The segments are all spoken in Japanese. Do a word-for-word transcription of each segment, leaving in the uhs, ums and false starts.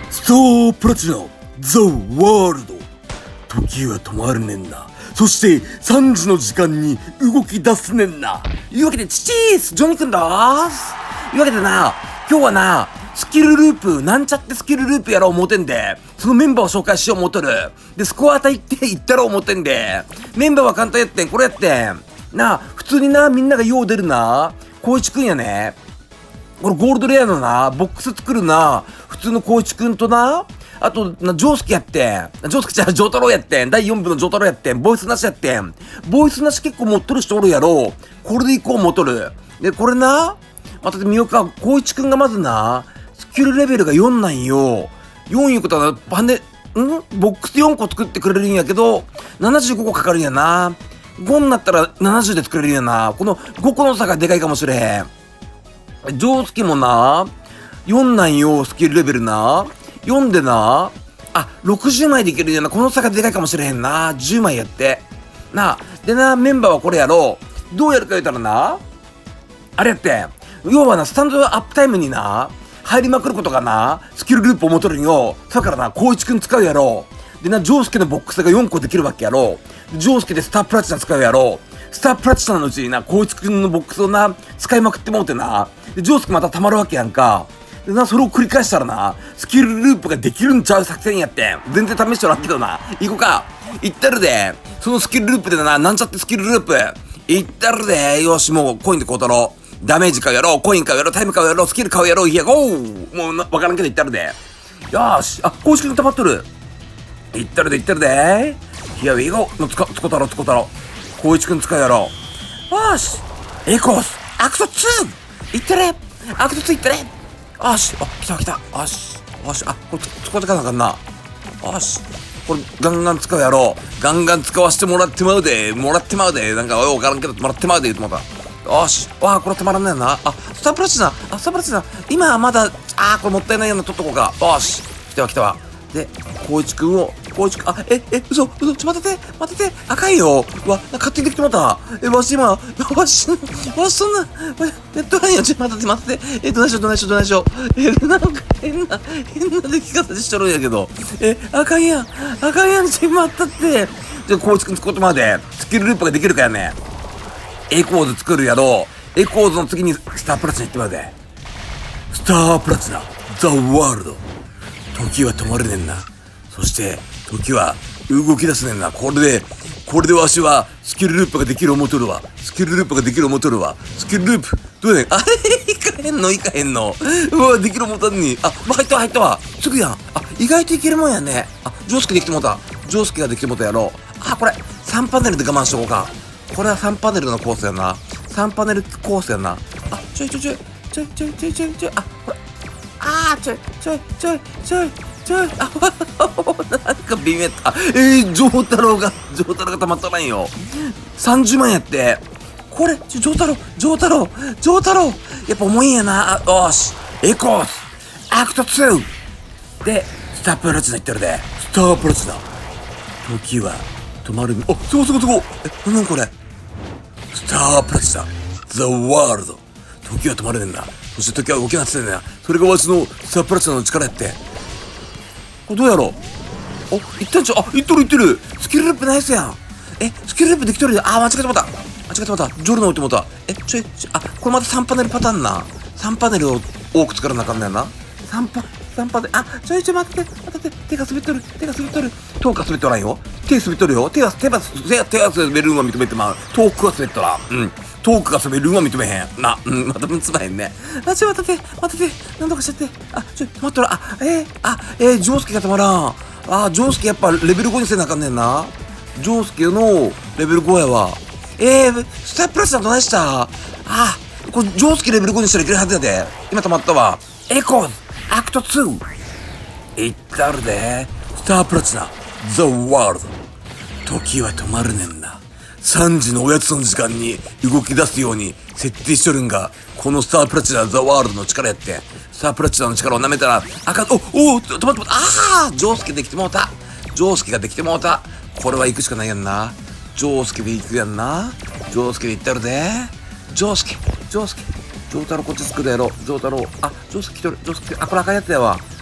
スタープラチナザ・ワールド。時は止まるねんな。そしてさんじの時間に動き出すねんな。いうわけでチチースジョニーくんだーす。いうわけでな、今日はなスキルループなんちゃってスキルループやろう思てんで、そのメンバーを紹介しよう思っとる。でスコア隊って言ったら思ってんで、メンバーは簡単やってん。これやってんなあ。普通になみんながよう出るな光一くんやね。これゴールドレアのなボックス作るな普通の光一くんとな、あとなジョースケやってん。ジョースケじゃジョータロウやってん。だいよんぶのジョータロウやってん。ボイスなしやってん。ボイスなし結構持っとる人おるやろ。これでいこう持っとる。でこれなまた見ようか。光一くんがまずなスキルレベルがよんなんよ。よんいうことはパネんボックスよんこ作ってくれるんやけどななじゅうごこかかるんやな。ごになったらななじゅうで作れるんやな。このごこの差がでかいかもしれへん。ジョースケもなよんなんよ。スキルレベルなよんでなあろくじゅうまいでいけるんやな。この差がでかいかもしれへんな。じゅうまいやってなあ。でなメンバーはこれやろう。どうやるか言うたらなあれやって要はなスタンドアップタイムにな入りまくることがなスキルループを持とるんよ。だからな光一くん使うやろう。でなジョースケのボックスがよんこできるわけやろう。ジョースケでスタープラチナ使うやろう。スタープラチナのうちにな光一くんのボックスをな使いまくってもうてな。でジョースケまた溜まるわけやんか。でなそれを繰り返したらなスキルループができるんちゃう作戦やってん。全然試してもらうけどな。行こうか。行ったるで。そのスキルループでななんちゃってスキルループ行ったるで。よしもうコインでこうたろう。ダメージ買うやろう。コイン買うやろう。タイム買うやろう。スキル買うやろう。いやゴーもうな分からんけど行ったるで。よーしあ公式に溜まっとる。行ったるで行ったるで。いやいいごのつこつこたろつこたろ光一くん使うやろう。よーしエコースアクトツーいってれアクトツーいってれ。よしあ来た来た。よしよしあこれ使ってかなあかんな。よしこれガンガン使うやろう。ガンガン使わしてもらってまうでもらってまうでなんかよう分からんけどもらってまうで言うてもらった。よしわあこれ止まらんねんな。あスタープラチナあスタープラチナ今はまだあーこれもったいないような取っとこうか。よし来たわ来たわ。で光一くんを光一くんあええ嘘嘘ちょ待ってて待ってて赤いよ。うわ勝手にできてもらった。えわし今わしわしそんなやっとらんよ。ちょ待ってて待っててえどないしようどないしようどないしよう。えなんか変な変な出来方しとるんやけどえ赤いやん赤いやんちまったって。じゃ光一くん使ってまでスキルループができるかやね。エコーズ作るやろう。エコーズの次にスタープラチナいってまで。スタープラチナザ・ワールド。時は止まるねんな。そして時は動き出すねんな。これでこれでわしはスキルループができる思うとるわ。スキルループができる思うとるわ。スキルループどうやねん。あれいかへんのいかへんの。うわできる思うたんにあ、まあ、入ったわ入ったわすぐやん。あ意外といけるもんやね。あジョースケできてもうた。ジョースケができてもうたやろう。あこれさんパネルで我慢しとこうか。これはさんパネルのコースやな。さんパネルコースやな。あちょいちょいちょいちょいちょいちょいちょいちょいあこれあーちょいちょいちょいちょいちょいあなんか微妙やった。えー、ジョータロウがジョータロウがたまったらんよ。さんじゅうまんやってこれジョータロウジョータロウジョータロウやっぱ重いんやな。あよしエコースアクトツーでスタープラチナいってるで。スタープラチナ時は止まる。あすごいすごいすごい。えなんこれスタープラチナザ・ワールド。時は止まるねんな。そして時は動きなってんねんな。それがわしのスタープラチナの力やって。これどうやろう。おいったんちゃう。あいっとるいってる。スキルループナイスやん。えスキルループできとるで。あ間違えてもた間違えてもた。ジョルノ置いてもた。えちょいちょいあこれまたさんパネルパターンな。さんパネルを多く作らなあかんねんな。さんパさんパネルあちょいちょい待って待って手が滑っとる手が滑っとる。遠くは滑っとらんよ。手滑っとるよ。手は手は手は手は滑るんは認めてまう。遠くは滑っとらん。うん遠くが滑るんは認めへんな。うんまたむつまへんね。あちょ待って待ってなんとかしちゃってあちょ待っとらあえー、あえー、ジョースケがたまらん。あジョースケやっぱレベルごにせなあかんねんな。ジョースケのレベルごやわ。えー、スタープラチナどないしたあこれジョースケレベルごにしたらいけるはずやで。今たまったわ。エコーズアクトツーいったるで。スタープラチナザ・ワールド。時は止まるねんな。さんじのおやつの時間に動き出すように設定しとるんがこのスタープラチナザ・ワールドの力やって。スタープラチナの力を舐めたらあかん。おお止まって止まった。ああジョースケできてもうた。ジョースケができてもうた。これは行くしかないやんな。ジョースケで行くやんな。ジョースケで行ったるで。ジョースケジョースケジョータロウこっち作るやろ。ジョータロウあジョースケ来とる。ジョースケあこれ赤いやつやわ。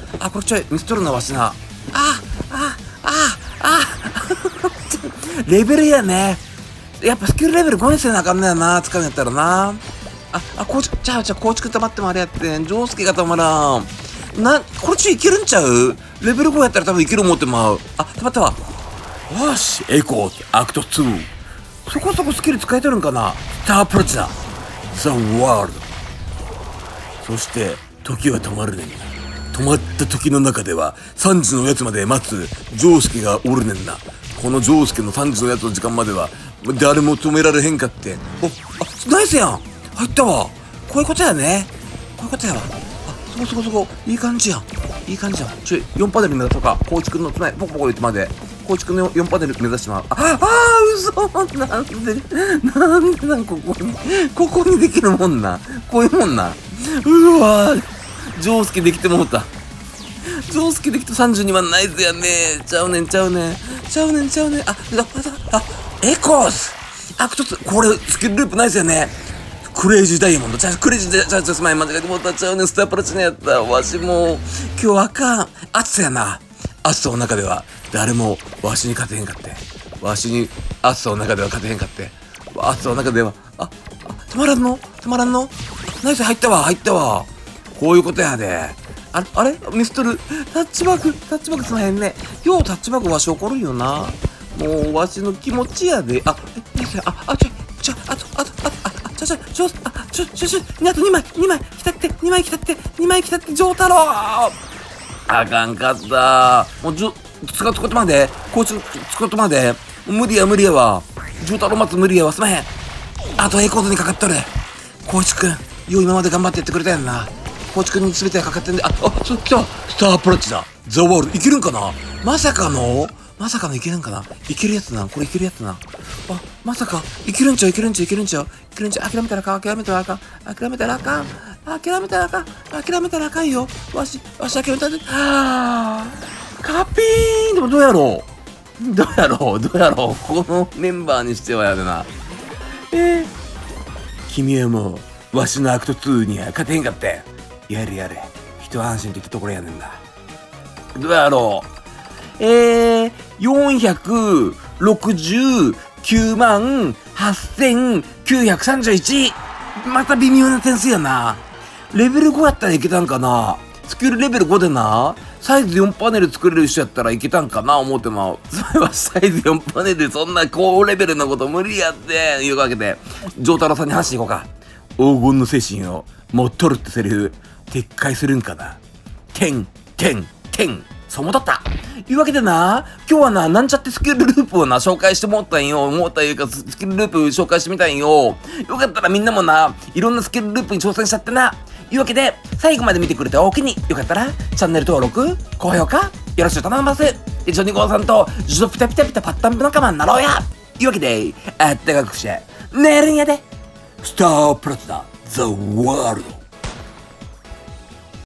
あ、これちょいミスっとるな、わしな。あ、あ、あ、あ、レベルやね。やっぱスキルレベルごにせなあかんねやな、使うんやったらな。あ、あ、こうち、ちゃうちゃう、こうちく溜まってもあれやってん。ジョースケがたまらん。な、これちょいけるんちゃう？レベルごやったら多分いける思ってまう。あ、溜まったわ。よし、エコー、アクトツー。そこそこスキル使えてるんかな。スタープラチナ、ザ・ワールド。そして、時は止まるねんな。止まった時の中では、さんじのやつまで待つ、ジョースケがおるねんな。このジョースケのさんじのやつの時間までは、誰も止められへんかって。お、あ、ナイスやん。入ったわ。こういうことやね。こういうことやわ。あ、そこそこそこ。いい感じやん。いい感じやん。ちょい、よんパネル目指そうか。コーチくんのつない、ポコポコ言ってまで。コーチくんのよんパネル目指してまう。あ、あー、嘘。なんで、なんでなんここに、ここにできるもんな。こういうもんな。うわー、ジョースケできてもうた。ジョースケできてさんじゅうにまんナイスやね。ちゃうねん、ちゃうねん。ちゃうねん、ちゃうねん。あ、あ、あ、エコースアクトツー。これ、スキルループナイスやね。クレイジーダイヤモンド。じゃあ、クレイジーダイヤモンド。じゃあ、ちょっと前間違えてもうたっちゃうねん。スタープラチナやった。わしもう、今日あかん。暑さやな。暑さの中では、誰もわしに勝てへんかって。わしに、暑さの中では勝てへんかって。暑さの中では、あ、あ、止まらんの止まらんのナイス、入ったわ、入ったわ。こういうことやで。あれ、あれミストル。タッチバグ、タッチバグすまへんね。ようタッチバグわし怒るんよな。もう、わしの気持ちやで。あ、え、あ、あ、ちょ、ちょ、あと、あと、あと、あ、あ、ちょ、ちょ、ちょ、あ、ちょ、ちょ、ちょ、あとにまい、にまい、来たって、にまい来たって、にまい来たって、ジョータロー。あかんかった。もう、ジョ、使ってまで、こいつ、使ってまで。無理や、無理やわ。ジョータロー待つ無理やわ。すまへん。あと、エコードにかかっとる。こいつくん、よう今まで頑張ってやってくれたやんな。コーチくんに全てがかかってんで、あ、あ、そ、来たスタープラチナザ・ワールド、いけるんかな。まさかのまさかのいけるんかないけるやつな。これいけるやつな。あ、まさか、いけるんちゃういけるんちゃういけるんちゃういけるんちゃう。諦めたらあかん、諦めたらあかん、諦めたらあかん、諦めたらあかん、諦めたらあかんよ。わし、わし諦めたら、はぁ、カピーン。でもどうやろうどうやろうどうやろうこのメンバーにしてはやでな。えー、君はもう、わしのアクトツーには勝てへんかって。やれやれ。一安心って言ったところやねんだ。どうやろうえー、よんひゃくろくじゅうきゅうまんはっせんきゅうひゃくさんじゅういち。また微妙な点数やな。レベルごやったらいけたんかな。スキルレベルごでな、サイズよんパネル作れる人やったらいけたんかな思ってまう。それはサイズよんパネルでそんな高レベルのこと無理やっていうわけで、ジョータロさんに話していこうか。黄金の精神を持っとるってセリフ、撤回するんかな。てん、てん、てん。そう思っとった。いうわけでな、今日はな、なんちゃってスキルループをな、紹介してもったんよ。思ったいうか、スキルループ紹介してみたんよ。よかったらみんなもな、いろんなスキルループに挑戦しちゃってな。いうわけで、最後まで見てくれておおきに。よかったら、チャンネル登録、高評価、よろしく頼みます。で、ジョニゴーさんと、ジョピタピタピタパッタンプ仲間になろうや。いうわけで、あったかくして、寝るんやで。スタープラチナ、ザ・ワールド。